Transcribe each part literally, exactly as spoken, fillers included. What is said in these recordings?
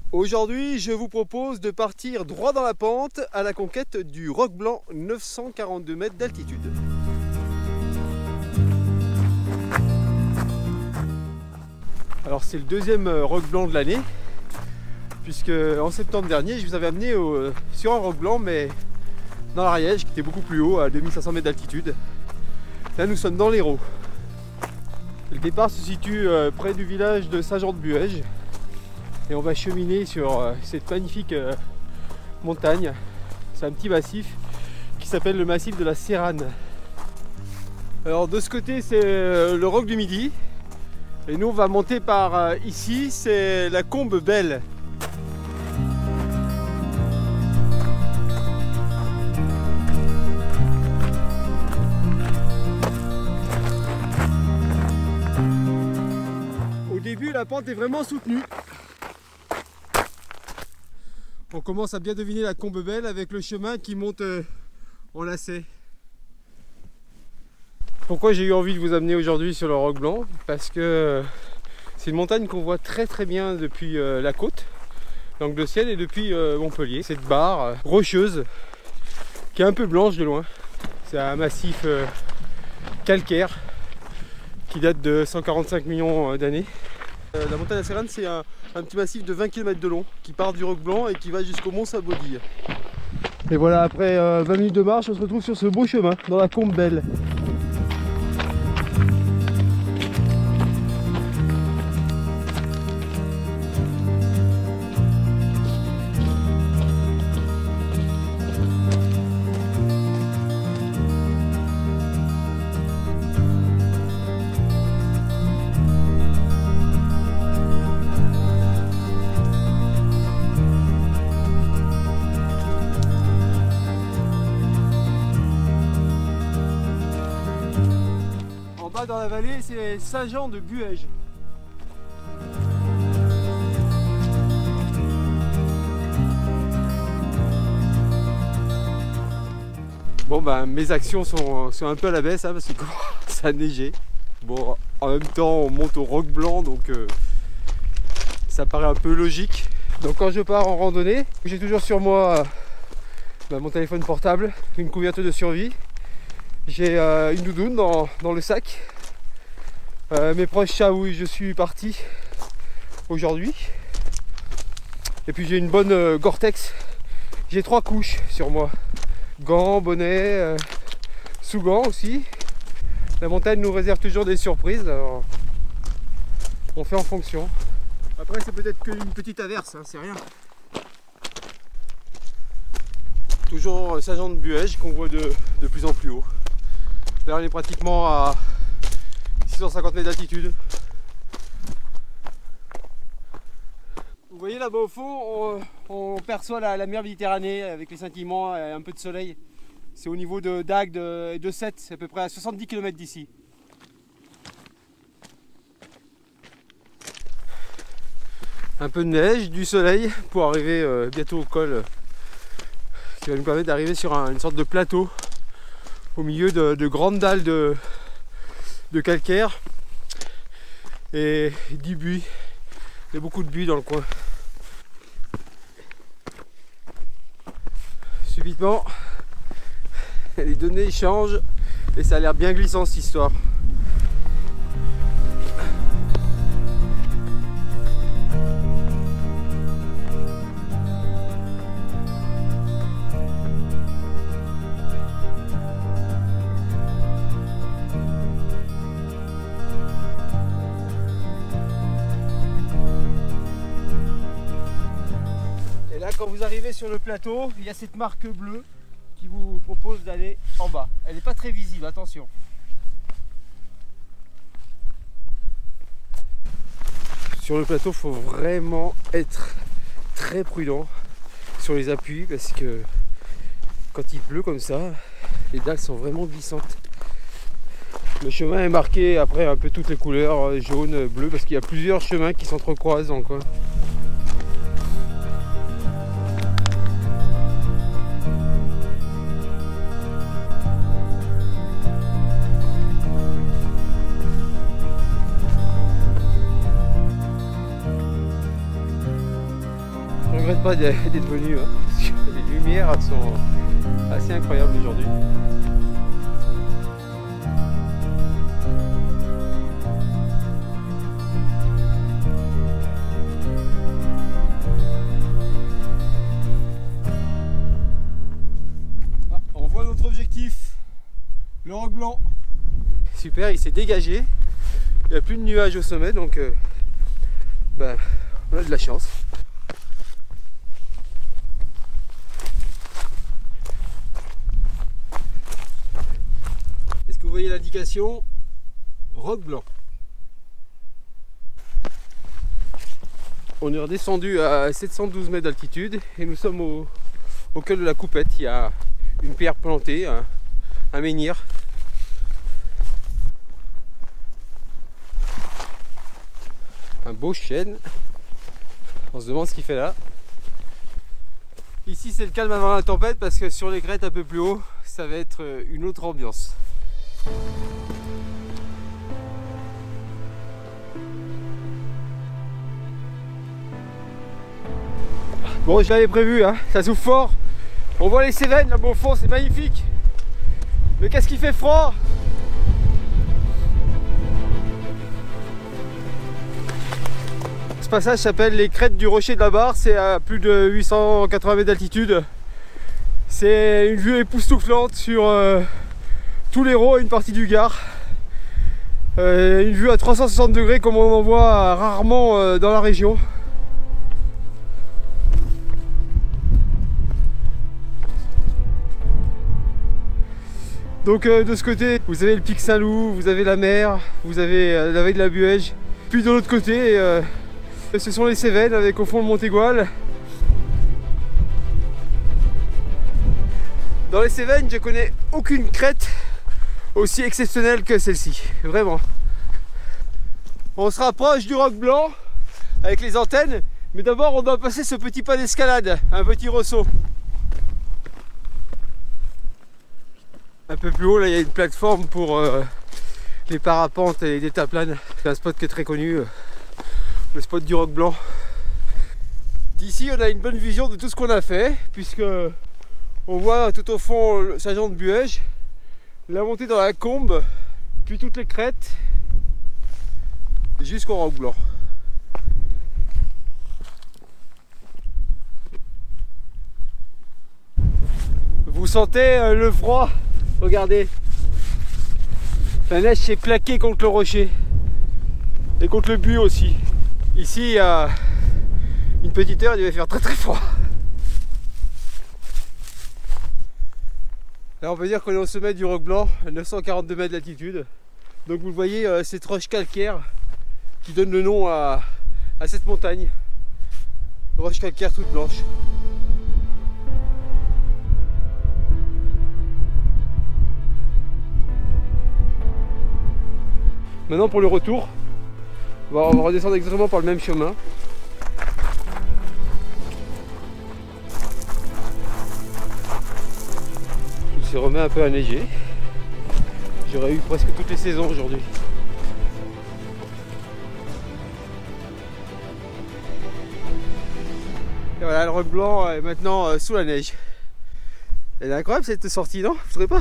Aujourd'hui, je vous propose de partir droit dans la pente à la conquête du Roc Blanc, neuf cent quarante-deux mètres d'altitude. Alors c'est le deuxième Roc Blanc de l'année, puisque en septembre dernier, je vous avais amené au, sur un Roc Blanc, mais dans l'Ariège, qui était beaucoup plus haut, à deux mille cinq cents mètres d'altitude. Là, nous sommes dans l'Hérault. Le départ se situe près du village de Saint-Jean-de-Buège. Et on va cheminer sur euh, cette magnifique euh, montagne. C'est un petit massif qui s'appelle le massif de la Séranne. Alors de ce côté c'est euh, le Roc du Midi. Et nous on va monter par euh, ici, c'est la Combe Belle. Au début la pente est vraiment soutenue. On commence à bien deviner la Combe Belle avec le chemin qui monte euh, en lacet. Pourquoi j'ai eu envie de vous amener aujourd'hui sur le Roc Blanc? Parce que euh, c'est une montagne qu'on voit très très bien depuis euh, la côte, l'angle de ciel, et depuis euh, Montpellier. Cette barre euh, rocheuse qui est un peu blanche de loin. C'est un massif euh, calcaire qui date de cent quarante-cinq millions d'années. Euh, la montagne de la Séranne, c'est un, un petit massif de vingt kilomètres de long qui part du Roc Blanc et qui va jusqu'au Mont Saint-Baudille. Et voilà, après euh, vingt minutes de marche, on se retrouve sur ce beau chemin dans la Combe Belle. Dans la vallée, c'est Saint-Jean-de-Buège. Bon ben mes actions sont, sont un peu à la baisse hein, parce que ça a neigé. Bon, en même temps on monte au Roc Blanc, donc euh, ça paraît un peu logique. Donc quand je pars en randonnée, j'ai toujours sur moi euh, ben, mon téléphone portable, une couverture de survie. J'ai euh, une doudoune dans, dans le sac. Euh, mes proches savent où je suis parti aujourd'hui. Et puis j'ai une bonne euh, Gore-Tex. J'ai trois couches sur moi. Gants, bonnet, euh, sous-gants aussi. La montagne nous réserve toujours des surprises. Alors on fait en fonction. Après c'est peut-être qu'une petite averse, hein, c'est rien. Toujours Saint-Jean-de-Buège qu'on voit de, de plus en plus haut. Là on est pratiquement à six cent cinquante mètres d'altitude. Vous voyez là-bas au fond, on, on perçoit la, la mer Méditerranée avec les scintillements et un peu de soleil. C'est au niveau de d'Agde et de Sète, c'est à peu près à soixante-dix kilomètres d'ici. Un peu de neige, du soleil pour arriver euh, bientôt au col euh, qui va nous permettre d'arriver sur un, une sorte de plateau au milieu de, de grandes dalles de, de calcaire et du buis. Il y a beaucoup de buis dans le coin. Subitement, les données changent et ça a l'air bien glissant cette histoire. Quand vous arrivez sur le plateau, il y a cette marque bleue qui vous propose d'aller en bas. Elle n'est pas très visible, attention. Sur le plateau, il faut vraiment être très prudent sur les appuis parce que quand il pleut comme ça, les dalles sont vraiment glissantes. Le chemin est marqué après un peu toutes les couleurs, jaune, bleu, parce qu'il y a plusieurs chemins qui s'entrecroisent dans le coin. regrette pas d'être venu, hein, parce que les lumières sont assez incroyables aujourd'hui. Ah, on voit notre objectif, le roc blanc. Super, il s'est dégagé. Il n'y a plus de nuages au sommet, donc euh, bah, on a de la chance. Est-ce que vous voyez l'indication roc blanc? On est redescendu à sept cent douze mètres d'altitude et nous sommes au, au col de la Coupette. Il y a une pierre plantée, un, un menhir. Un beau chêne. On se demande ce qu'il fait là. Ici c'est le calme avant la tempête parce que sur les crêtes un peu plus haut, ça va être une autre ambiance. Bon, je l'avais prévu, hein, ça souffle fort. On voit les Cévennes là-bas au fond, c'est magnifique. Mais qu'est-ce qui fait froid? Ce passage s'appelle les crêtes du rocher de la Barre, c'est à plus de huit cent quatre-vingts mètres d'altitude. C'est une vue époustouflante sur euh, tout l'Hérault et une partie du Gard. Euh, une vue à trois cent soixante degrés comme on en voit rarement euh, dans la région. Donc euh, de ce côté, vous avez le pic Saint-Loup, vous avez la mer, vous avez euh, la vallée de la Buège. Puis de l'autre côté, euh, ce sont les Cévennes avec au fond le Montégoal. Dans les Cévennes, je connais aucune crête aussi exceptionnelle que celle-ci, vraiment. On se rapproche du roc blanc avec les antennes, mais d'abord on doit passer ce petit pas d'escalade, un petit ressaut. Un peu plus haut, là il y a une plateforme pour euh, les parapentes et les détaplanes. C'est un spot qui est très connu, euh, le spot du roc blanc. D'ici on a une bonne vision de tout ce qu'on a fait, puisque on voit tout au fond le Saint-Jean de Buège, la montée dans la Combe, puis toutes les crêtes, jusqu'au roc blanc. Vous sentez euh, le froid? Regardez, la neige s'est plaquée contre le rocher et contre le buis aussi. Ici, il y a une petite heure, il devait faire très très froid. Là, on peut dire qu'on est au sommet du roc blanc, à neuf cent quarante-deux mètres d'altitude. Donc, vous le voyez, euh, cette roche calcaire qui donne le nom à, à cette montagne. Roche calcaire toute blanche. Maintenant pour le retour, on va redescendre exactement par le même chemin. Il se remet un peu à neiger. J'aurais eu presque toutes les saisons aujourd'hui. Et voilà, le roc blanc est maintenant sous la neige. Elle est incroyable cette sortie, non? Vous trouvez pas?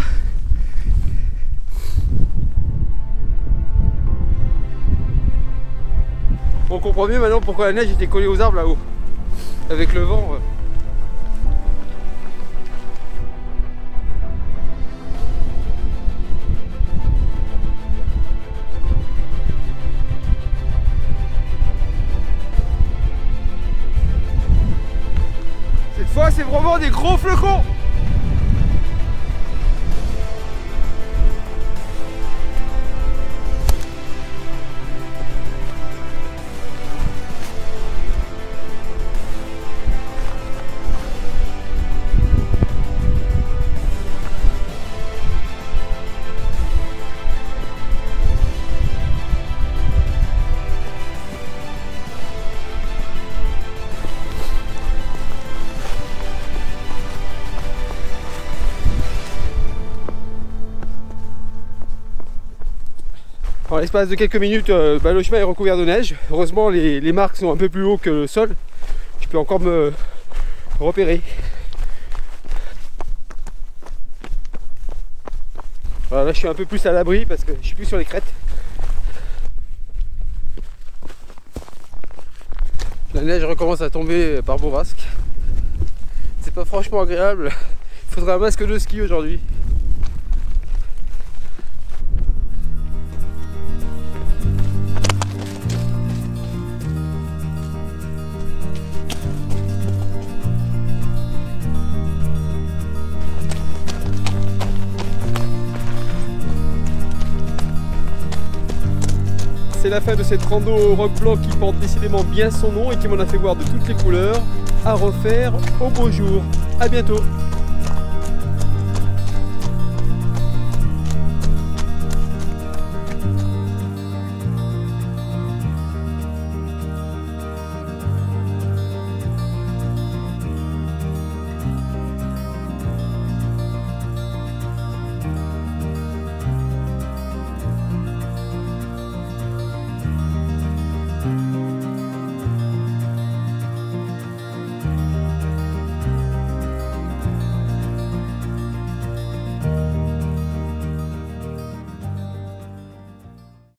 On comprend mieux maintenant pourquoi la neige était collée aux arbres là-haut, avec le vent. Cette fois, c'est vraiment des gros flocons. En l'espace de quelques minutes, euh, bah, le chemin est recouvert de neige. Heureusement, les, les marques sont un peu plus hauts que le sol. Je peux encore me, repéré. Voilà, là je suis un peu plus à l'abri parce que je suis plus sur les crêtes. La neige recommence à tomber par bourrasque. C'est pas franchement agréable. Il faudrait un masque de ski aujourd'hui. C'est la fin de cette rando au roc blanc qui porte décidément bien son nom et qui m'en a fait voir de toutes les couleurs. À refaire au beau jour. À bientôt.